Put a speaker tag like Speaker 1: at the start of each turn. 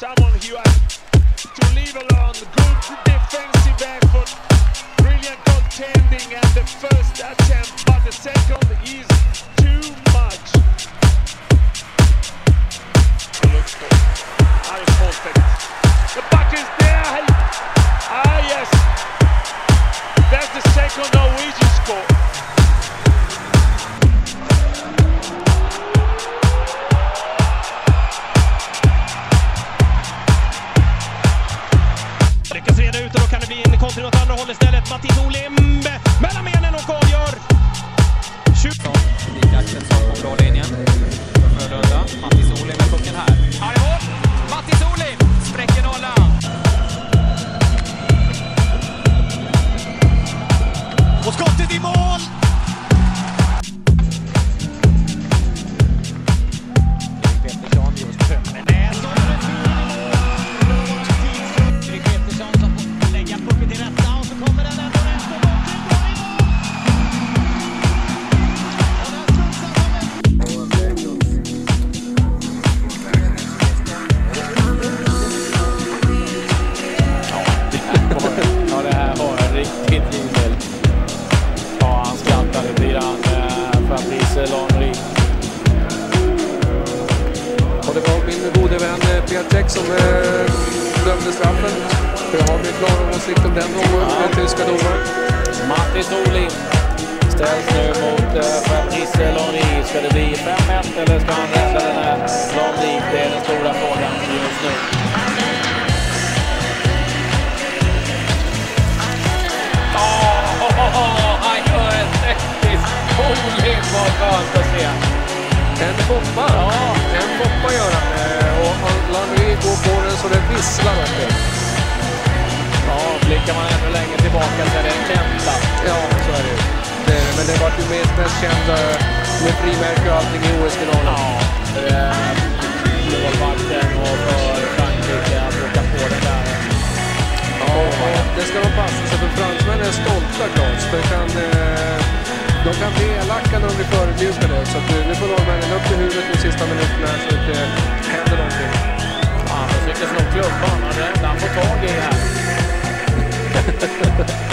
Speaker 1: someone who has to leave alone. Good defensive effort, brilliant goaltending, and the first attempt, but the second is too much. The puck is there. Yes, that's the second Norwegian score.
Speaker 2: Lyckas reda ut och då kan det bli en kontring åt andra håll istället. Mathis Olimb mellan benen och avgör.
Speaker 3: Nik Axelsson på blå linjen. Frölunda. Mathis Olimb med pucken här. Ja, det var Mathis Olimb spräcker nollan. Och skottet i mål!
Speaker 4: Frölunda och det var min gode vän Peter som dömde straffen. Jag har min klara åsikt om den med tyska domar.
Speaker 5: Mathis Olimb ställs nu mot Mathis Olimb. Ska det bli 5-1 eller ska han rädda den här Olimb? Det är den stora frågan just nu. Han gör en teknisk Olimb, vad skönt att se.
Speaker 4: En hoppa, en hoppa gör han. Och Landry går på den så det visslar också.
Speaker 5: Ja, blickar man ännu längre tillbaka så är det en känta.
Speaker 4: Ja, så är det. Men det var ju mest kända med frimärke och allting i OS-finalen.
Speaker 5: Ja, målvakten och för Frankrike att åka på den där.
Speaker 4: Ja, det ska de passa sig för fransmännen är stolta, klart. De kan bli elaka när de blir förödmjukade. Så att nu får norrmännen upp i huvudet de sista minuterna så att det händer någonting.
Speaker 5: Ja, han försöker slå klubban. Han får tag i det här.